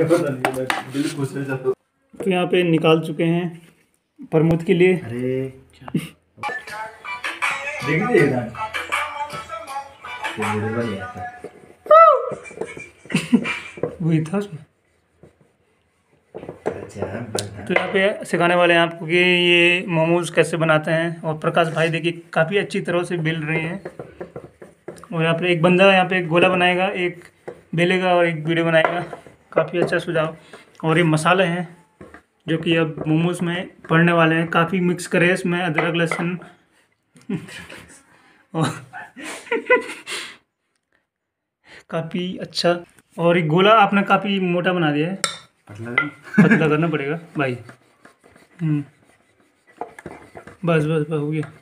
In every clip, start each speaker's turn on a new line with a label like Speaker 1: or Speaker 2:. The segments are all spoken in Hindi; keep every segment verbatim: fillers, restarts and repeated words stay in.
Speaker 1: तो यहाँ पे निकाल चुके हैं प्रमोद के लिए।
Speaker 2: अरे
Speaker 1: वही था उसमें। तो यहाँ पे सिखाने वाले हैं आपको कि ये मोमोज कैसे बनाते हैं। और प्रकाश भाई देखिए काफ़ी अच्छी तरह से बेल रहे हैं। और यहाँ पे एक बंदा यहाँ पे एक गोला बनाएगा, एक बेलेगा और एक वीडियो बनाएगा। काफ़ी अच्छा सुझाव। और ये मसाले हैं जो कि अब मोमोज में पड़ने वाले हैं। काफ़ी मिक्स करें इसमें अदरक लहसुन और काफ़ी अच्छा। और एक गोला आपने काफ़ी मोटा बना दिया है,
Speaker 2: पतला
Speaker 1: पतला करना पड़ेगा भाई। हम्म बस बस बस हो गया।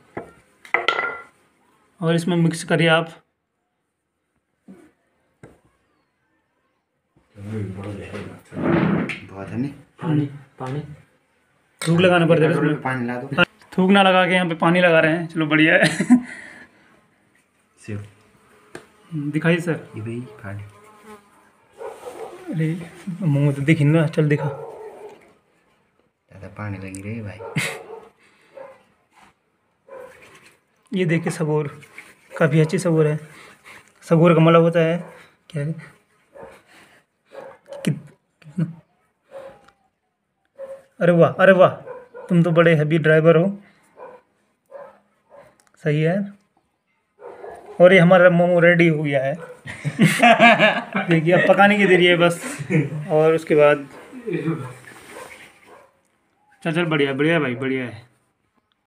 Speaker 1: और इसमें मिक्स करिए आप।
Speaker 2: बहुत है नहीं
Speaker 3: पानी पानी
Speaker 1: थूक लगाना पड़ता है इसमें।
Speaker 2: पानी ला दो।
Speaker 1: थूक ना लगा के यहाँ पे पानी लगा रहे हैं। चलो बढ़िया है।
Speaker 2: सेव
Speaker 1: दिखाइए सर।
Speaker 2: ये भाई पानी।
Speaker 1: अरे मुँह तो दिख ना, चल दिखा।
Speaker 2: ज़्यादा पानी लगी रही भाई।
Speaker 1: ये देखिए सबूर, काफ़ी अच्छी सबूर है। सबूर का मतलब होता है क्या है कि, अरे वाह अरे वाह, तुम तो बड़े हैवी ड्राइवर हो। सही है। और ये हमारा मोमो रेडी हो गया है। देखिए अब पकाने की देरी है बस। और उसके बाद चल चल बढ़िया बढ़िया भाई बढ़िया है।